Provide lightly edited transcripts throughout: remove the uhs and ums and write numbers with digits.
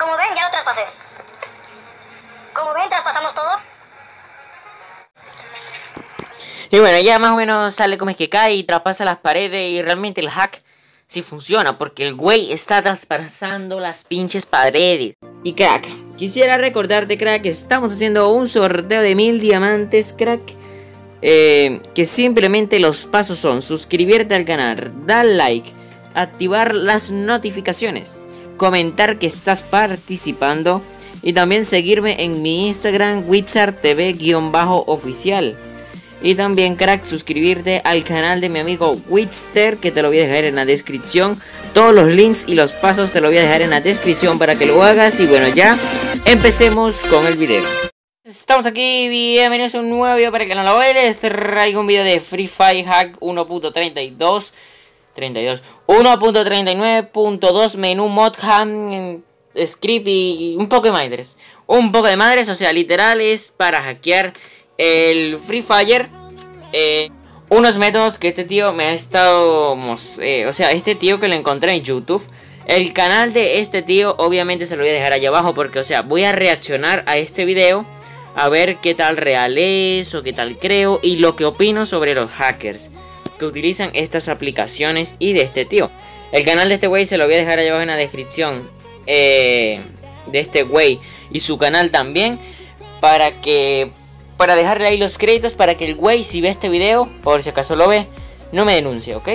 Como ven, ya lo traspasé. Como ven, traspasamos todo. Y bueno, ya más o menos sale como es que cae y traspasa las paredes. Y realmente el hack sí funciona, porque el güey está traspasando las pinches paredes. Y crack, quisiera recordarte, crack, que estamos haciendo un sorteo de 1000 diamantes, crack. Que simplemente los pasos son: suscribirte al canal, dar like, activar las notificaciones, comentar que estás participando y también seguirme en mi Instagram WizardTV_oficial. Y también, crack, suscribirte al canal de mi amigo Witster, que te lo voy a dejar en la descripción. Todos los links y los pasos te lo voy a dejar en la descripción para que lo hagas. Y bueno, ya empecemos con el video. Estamos aquí, bienvenidos a un nuevo video para el canal. Hoy les traigo un video de Free Fire Hack 1.32 1.39.2 menú modham script y un poco de madres. Un poco de madres, o sea, literal es para hackear el Free Fire. Unos métodos que este tío me ha estado o sea, este tío que lo encontré en YouTube. El canal de este tío obviamente se lo voy a dejar allá abajo, porque o sea, voy a reaccionar a este video a ver qué tal real es o qué tal creo y lo que opino sobre los hackers que utilizan estas aplicaciones y de este tío. El canal de este güey se lo voy a dejar allá abajo en la descripción, de este güey y su canal también, para dejarle ahí los créditos, para que el güey, si ve este video, por si acaso lo ve, no me denuncie, ¿ok?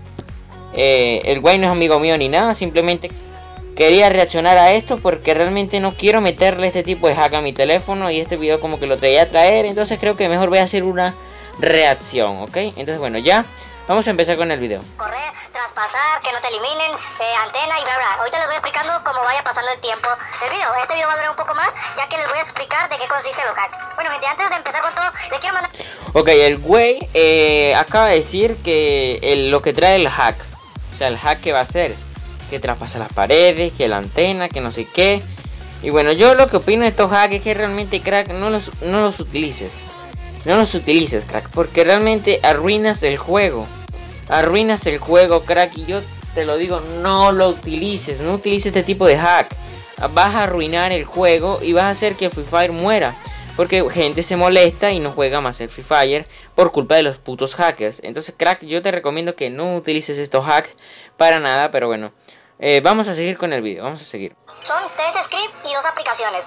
El güey no es amigo mío ni nada, simplemente quería reaccionar a esto porque realmente no quiero meterle este tipo de hack a mi teléfono y este video como que lo traía a traer, entonces creo que mejor voy a hacer una reacción, ¿ok? Entonces bueno, ya vamos a empezar con el video. Correr, traspasar, que no te eliminen, antena y bla bla. Ahorita les voy explicando cómo vaya pasando el tiempo del video. Este video va a durar un poco más, ya que les voy a explicar de qué consisten los hacks. Bueno, gente, antes de empezar con todo, les quiero mandar... Ok, el güey acaba de decir que lo que trae el hack, o sea, el hack que va a hacer, que traspasa las paredes, que la antena, que no sé qué. Y bueno, yo lo que opino de estos hacks es que realmente, crack, no los utilices. No los utilices, crack, porque realmente arruinas el juego. Arruinas el juego, crack, y yo te lo digo, no lo utilices. No utilices este tipo de hack. Vas a arruinar el juego y vas a hacer que Free Fire muera, porque gente se molesta y no juega más el Free Fire por culpa de los putos hackers. Entonces, crack, yo te recomiendo que no utilices estos hacks para nada. Pero bueno, vamos a seguir con el video, vamos a seguir. Son 3 scripts y 2 aplicaciones.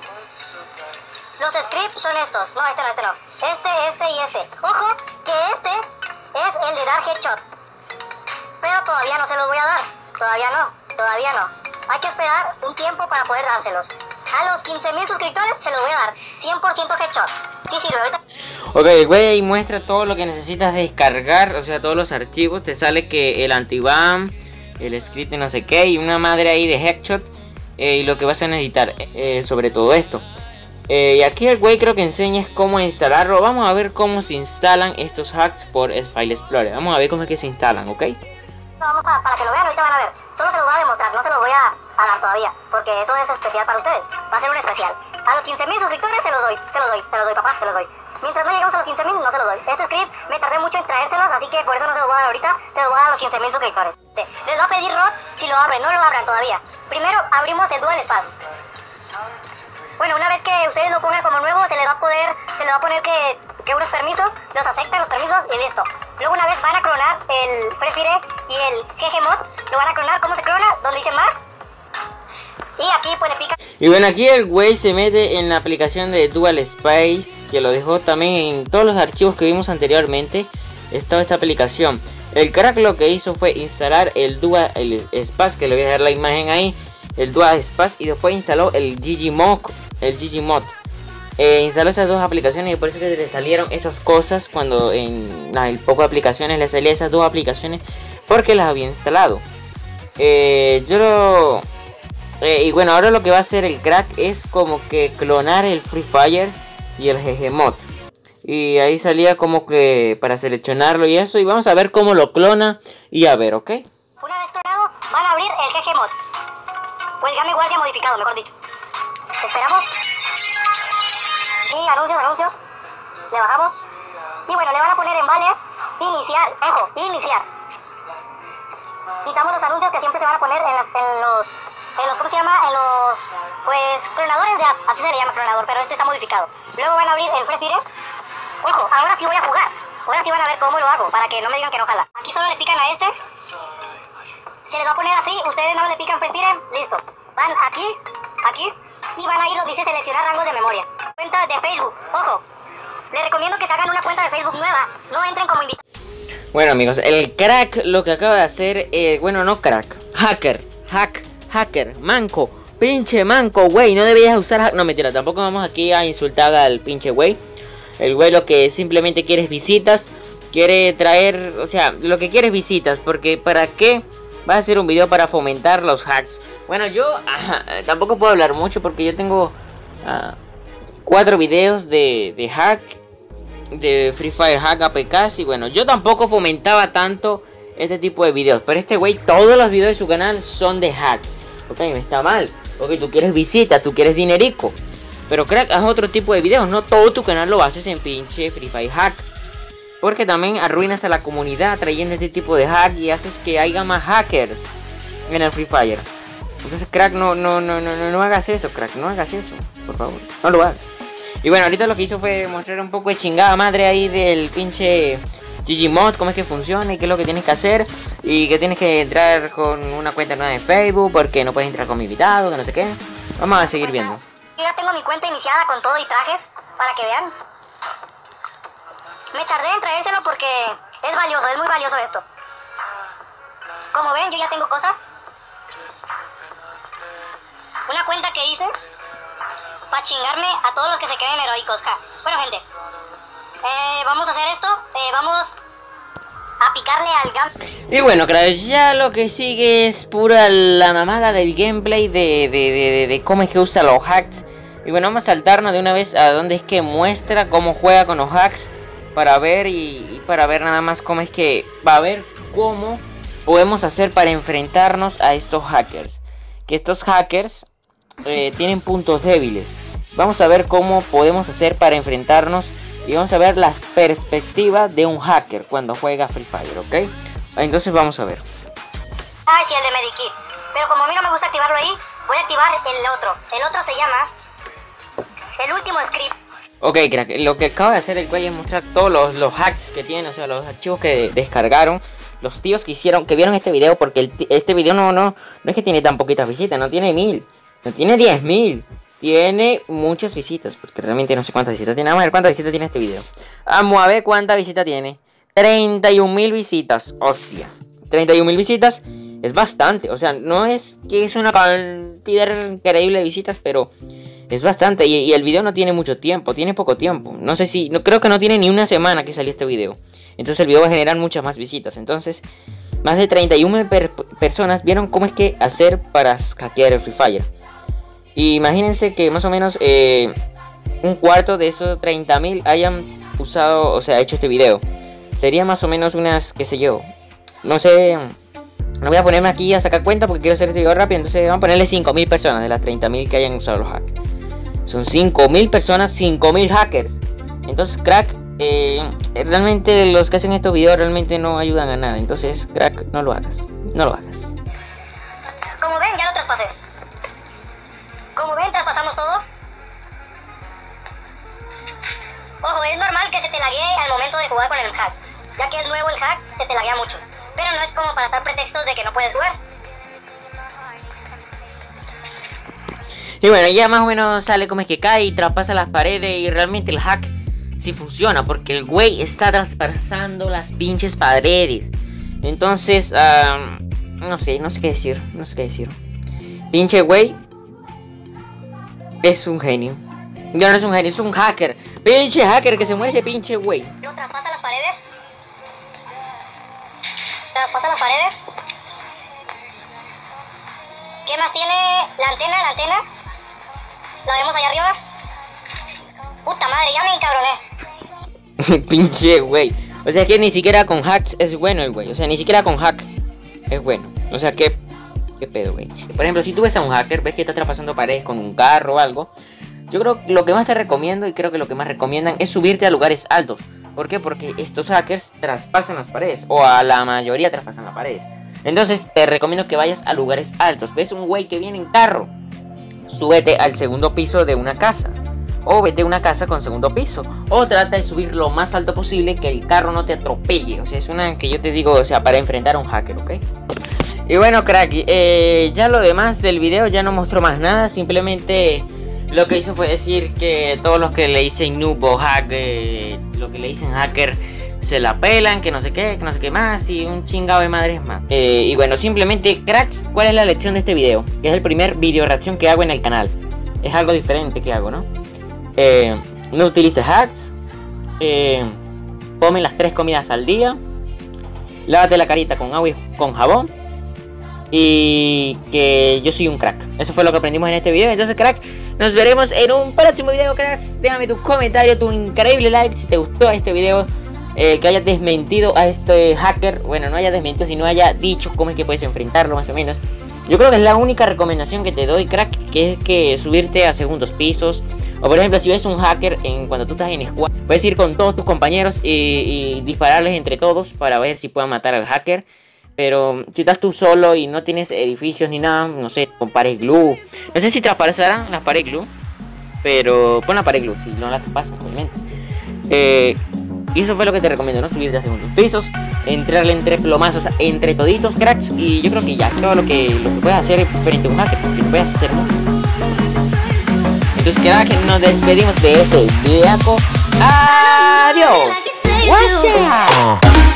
Los scripts son estos. No, este no. Este y este. Ojo, que este es el de dar headshot. Pero todavía no se los voy a dar. Todavía no. Hay que esperar un tiempo para poder dárselos. A los 15,000 suscriptores se los voy a dar 100% headshot. Sí sirve ahorita. Ok, el güey ahí muestra todo lo que necesitas descargar, o sea, todos los archivos. Te sale que el anti-bam, el script de no sé qué y una madre ahí de headshot, y lo que vas a necesitar sobre todo esto. Y aquí el güey creo que enseña es cómo instalarlo. Vamos a ver cómo se instalan estos hacks por File Explorer. Vamos a ver cómo es que se instalan, ¿ok? Para que lo vean, ahorita van a ver. Solo se los voy a demostrar, no se los voy a dar todavía, porque eso es especial para ustedes. Va a ser un especial. A los 15,000 suscriptores se los doy, papá, se los doy. Mientras no lleguemos a los 15,000 no se los doy. Este script me tardé mucho en traérselos, así que por eso no se los voy a dar ahorita. Se los voy a dar a los 15,000 suscriptores. Les voy a pedir ROT si lo abren, no lo abran todavía. Primero abrimos el Dual Space. Bueno, una vez que ustedes lo pongan como nuevo, se les va a poner que unos permisos, los aceptan los permisos y listo. Luego una vez van a clonar el Free Fire y el GGMod, lo van a clonar. ¿Cómo se clona? Donde dice más. Y aquí pues le pica. Y bueno, aquí el güey se mete en la aplicación de Dual Space, que lo dejó también en todos los archivos que vimos anteriormente. Estaba esta aplicación. El crack lo que hizo fue instalar el Dual Space, que le voy a dejar la imagen ahí, el Dual Space, y después instaló el GGMod. Instaló esas dos aplicaciones y por eso que le salieron esas cosas cuando en el poco de aplicaciones le salían esas dos aplicaciones, porque las había instalado. Y bueno, ahora lo que va a hacer el crack es como que clonar el Free Fire y el GGMod. Y ahí salía como que para seleccionarlo y eso. Y vamos a ver cómo lo clona y a ver, ¿ok? Una vez clonado, van a abrir el GGMod. O el Game Guardia modificado, mejor dicho. Esperamos. Y anuncios. Le bajamos. Y bueno, le van a poner en vale iniciar. Ojo, iniciar. Quitamos los anuncios que siempre se van a poner en en los, ¿cómo se llama? En los, pues, clonadores de app, así se le llama clonador, pero este está modificado. Luego van a abrir el Free Fire. Ojo, ahora sí voy a jugar. Ahora sí van a ver cómo lo hago, para que no me digan que no jala. Aquí solo le pican a este. Se les va a poner así, ustedes no le pican Free Fire, listo. Van aquí, aquí, y van a ir donde dice seleccionar rangos de memoria. Cuenta de Facebook, ojo. Les recomiendo que se hagan una cuenta de Facebook nueva, no entren como invitados. Bueno amigos, el crack lo que acaba de hacer, bueno no crack, hacker, manco, pinche manco, güey, no deberías usar hack, no mentira, tampoco vamos aquí a insultar al pinche güey. El güey lo que simplemente quiere es visitas, quiere traer, o sea, lo que quiere es visitas, porque ¿para qué va a hacer un video para fomentar los hacks? Bueno, yo tampoco puedo hablar mucho porque yo tengo 4 videos de hack, de Free Fire hack APKs, y bueno, yo tampoco fomentaba tanto este tipo de videos, pero este güey, todos los videos de su canal son de hack. Ok, no está mal, porque tú quieres visitas, tú quieres dinerico, pero crack, haz otro tipo de videos, no todo tu canal lo haces en pinche Free Fire hack, porque también arruinas a la comunidad trayendo este tipo de hack y haces que haya más hackers en el Free Fire. Entonces crack, no hagas eso, crack, no hagas eso, por favor, no lo hagas. Y bueno, ahorita lo que hizo fue mostrar un poco de chingada madre ahí del pinche GGMod, cómo es que funciona y qué es lo que tienes que hacer. Y que tienes que entrar con una cuenta nueva de Facebook porque no puedes entrar con mi invitado, que no sé qué. Vamos a seguir viendo. Yo ya tengo mi cuenta iniciada con todo y trajes, para que vean. Me tardé en traérselo porque es valioso, es muy valioso esto. Como ven, yo ya tengo cosas. Una cuenta que hice para chingarme a todos los que se creen heroicos. Bueno, gente, vamos a hacer esto. Vamos a picarle al gameplay. Y bueno, crack, ya lo que sigue es pura la mamada del gameplay de cómo es que usa los hacks. Y bueno, vamos a saltarnos de una vez a donde es que muestra cómo juega con los hacks, para ver y para ver nada más cómo es que va a ver cómo podemos hacer para enfrentarnos a estos hackers. Que estos hackers tienen puntos débiles. Vamos a ver cómo podemos hacer para enfrentarnos y vamos a ver las perspectivas de un hacker cuando juega Free Fire, ¿ok? Entonces vamos a ver. Ay, sí, el de Medikit. Pero como a mí no me gusta activarlo ahí, voy a activar el otro. El otro se llama el último script. Ok, crack, lo que acaba de hacer el güey es mostrar todos los hacks que tiene, o sea, los archivos que descargaron los tíos que vieron este video, porque este video no es que tiene tan poquitas visitas, no tiene 1000, no tiene 10.000, tiene muchas visitas, porque realmente no sé cuántas visitas tiene. Vamos a ver cuántas visitas tiene este video. Vamos a ver cuántas visitas tiene. 31.000 visitas, hostia. 31.000 visitas es bastante, o sea, no es que es una cantidad increíble de visitas, pero es bastante. Y el video no tiene mucho tiempo, tiene poco tiempo. No sé si, creo que no tiene ni una semana que salió este video. Entonces el video va a generar muchas más visitas. Entonces, más de 31 personas vieron cómo es que hacer para hackear el Free Fire. Y imagínense que más o menos un cuarto de esos 30.000 hayan usado, o sea, hecho este video. Sería más o menos unas, qué sé yo, no sé, no voy a ponerme aquí a sacar cuenta porque quiero hacer este video rápido. Entonces vamos a ponerle 5.000 personas de las 30.000 que hayan usado los hacks. Son 5.000 personas, 5.000 hackers. Entonces, crack, realmente los que hacen estos videos realmente no ayudan a nada. Entonces, crack, no lo hagas, no lo hagas. Como ven, ya lo traspasé. Como ven, traspasamos todo. Ojo, es normal que se te laguee al momento de jugar con el hack. Ya que es nuevo el hack, se te laguea mucho. Pero no es como para dar pretextos de que no puedes jugar. Y bueno, ya más o menos sale como es que cae y traspasa las paredes. Y realmente el hack sí funciona, porque el güey está traspasando las pinches paredes. Entonces, no sé qué decir, Pinche güey es un genio. Ya no es un genio, es un hacker. Pinche hacker, que se muere ese pinche güey. Pero traspasa las paredes. Traspasa las paredes. ¿Qué más tiene? La antena. La vemos allá arriba. Puta madre, ya me encabroné. Pinche güey. O sea que ni siquiera con hacks es bueno el güey. O sea, ni siquiera con hack es bueno. O sea, ¿qué pedo, güey? Por ejemplo, si tú ves a un hacker, ves que está traspasando paredes con un carro o algo. Yo creo que lo que más te recomiendo, y creo que lo que más recomiendan, es subirte a lugares altos. ¿Por qué? Porque estos hackers traspasan las paredes, o a la mayoría traspasan las paredes. Entonces te recomiendo que vayas a lugares altos. ¿Ves un güey que viene en carro? Súbete al segundo piso de una casa. O vete a una casa con segundo piso. O trata de subir lo más alto posible, que el carro no te atropelle. O sea, es una que yo te digo, o sea, para enfrentar a un hacker, ¿ok? Y bueno, crack, ya lo demás del video ya no mostró más nada. Simplemente lo que hizo fue decir que todos los que le dicen noob o hack, lo que le dicen hacker, se la pelan, que no sé qué más, y un chingado de madres más. Y bueno, simplemente, cracks, ¿cuál es la lección de este video? Que es el primer video reacción que hago en el canal. Es algo diferente que hago, ¿no? No utilices hacks. Come las 3 comidas al día. Lávate la carita con agua y con jabón. Y que yo soy un crack. Eso fue lo que aprendimos en este video. Entonces, crack, nos veremos en un próximo video, cracks. Déjame tu comentario, tu increíble like si te gustó este video. Que haya desmentido a este hacker. Bueno, no haya desmentido, sino haya dicho cómo es que puedes enfrentarlo, más o menos. Yo creo que es la única recomendación que te doy, crack, que es que subirte a segundos pisos. O por ejemplo, si ves un hacker cuando tú estás en squad, puedes ir con todos tus compañeros y dispararles entre todos para ver si puedan matar al hacker. Pero si estás tú solo y no tienes edificios ni nada, no sé, con pared glue. No sé si te aparecerán las pared glue, pero pon la pared glue, si no las pasan, obviamente. Y eso fue lo que te recomiendo, ¿no? Subirte a segundos pisos, entrarle entre plomazos, entre toditos, cracks. Y yo creo que ya, todo lo que puedes hacer frente a un hacker, porque puedes hacer mucho. Entonces queda que nos despedimos de este video. Adiós. Watch out.